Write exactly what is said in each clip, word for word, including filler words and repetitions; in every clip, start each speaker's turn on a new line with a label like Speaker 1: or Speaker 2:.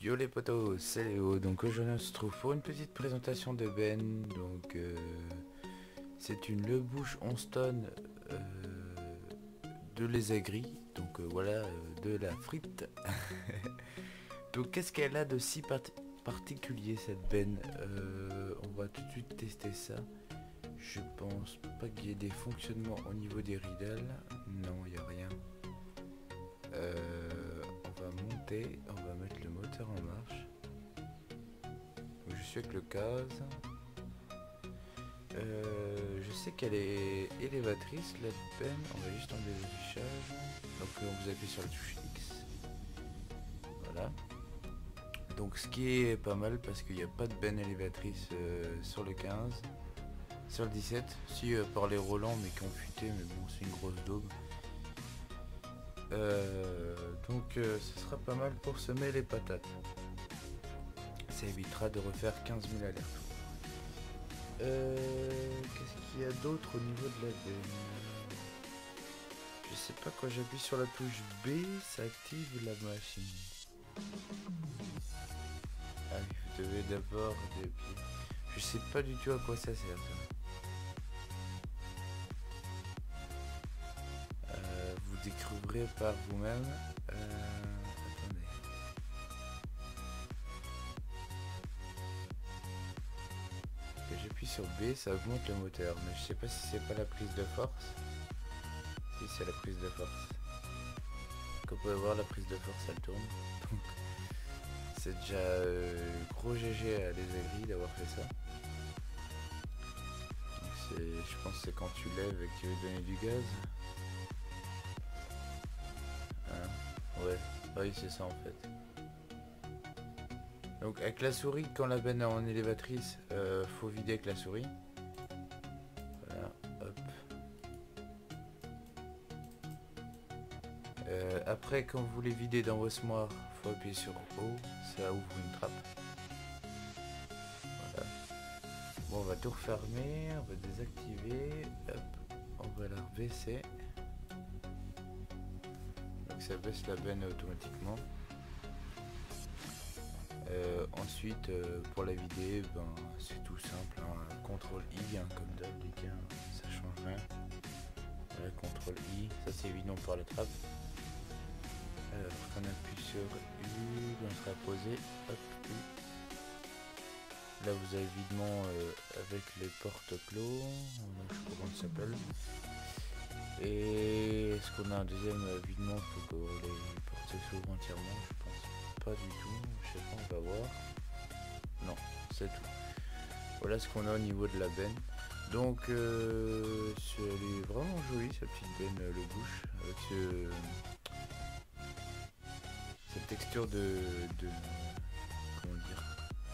Speaker 1: Yo les potos, c'est Léo. Donc aujourd'hui on se trouve pour une petite présentation de Ben. Donc euh, c'est une Le Bouche onze tonnes euh, de les aigris. Donc euh, voilà, euh, de la frite. Donc qu'est-ce qu'elle a de si part particulier cette Ben? euh, On va tout de suite tester ça. Je pense pas qu'il y ait des fonctionnements au niveau des ridelles. Non, il n'y a rien. Euh, on va monter, on va mettre le moteur en marche. Donc, je suis avec le case. Euh, je sais qu'elle est élévatrice, la peine. On va juste enlever l'affichage. Donc euh, on vous appuie sur la touche X. Voilà. Donc ce qui est pas mal parce qu'il n'y a pas de benne élévatrice euh, sur le quinze. Sur le dix-sept, si euh, par les Roland mais qui ont fuité, mais bon c'est une grosse daube. Euh, donc euh, ce sera pas mal pour semer les patates. Ça évitera de refaire quinze mille allers-retours. Euh, Qu'est-ce qu'il y a d'autre au niveau de la benne? Je sais pas, quand j'appuie sur la touche B, ça active la machine. Ah oui, vous devez d'abord des pieds. Je sais pas du tout à quoi ça sert ça. Euh, vous découvrirez par vous-même. Euh, attendez. Que j'appuie sur B, ça augmente le moteur, mais je sais pas si c'est pas la prise de force. Si c'est la prise de force. Comme vous pouvez voir, la prise de force elle tourne. Donc c'est déjà euh, gros G G à les aigris d'avoir fait ça. Je pense que c'est quand tu lèves et que tu veux donner du gaz. Hein, ouais, oui c'est ça en fait. Donc avec la souris, quand la benne est en élévatrice, euh, faut vider avec la souris. Voilà, hop. Euh, après, quand vous voulez vider dans vos semoirs, faut appuyer sur O, ça ouvre une trappe. Voilà. Bon, on va tout refermer, on va désactiver, hop, on va la baisser. Donc ça baisse la benne automatiquement. Euh, ensuite, euh, pour la vider, ben, c'est tout simple, hein, contrôle I, hein, comme d'hab, les gars, ça change rien. Voilà, contrôle I, ça c'est évident par la trappe. Alors, quand on appuie sur U, on sera posé, hop, U. Là, vous avez évidemment euh, avec les portes clos, je sais pas comment ça s'appelle. Et est-ce qu'on a un deuxième videment pour que les portes s'ouvrent entièrement? Je pense pas du tout, je sais pas, on va voir. Non, c'est tout. Voilà ce qu'on a au niveau de la benne. Donc euh, elle est vraiment jolie cette petite benne euh, Le Bouche, avec ce, cette texture de, de comment dire,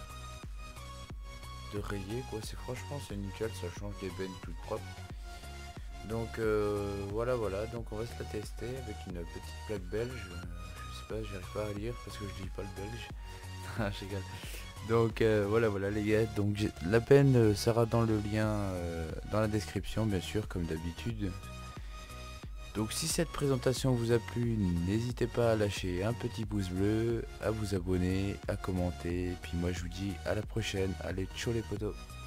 Speaker 1: de rayé quoi. C'est franchement c'est nickel, ça change des bennes toutes propres. Donc euh, voilà voilà, donc on va se la tester avec une petite plaque belge. Euh, je sais pas, j'arrive pas à lire parce que je dis pas le belge. Je rigole. Donc euh, voilà voilà les gars, donc la peine euh, sera dans le lien euh, dans la description bien sûr comme d'habitude. Donc si cette présentation vous a plu, n'hésitez pas à lâcher un petit pouce bleu, à vous abonner, à commenter, et puis moi je vous dis à la prochaine. Allez, ciao les potos.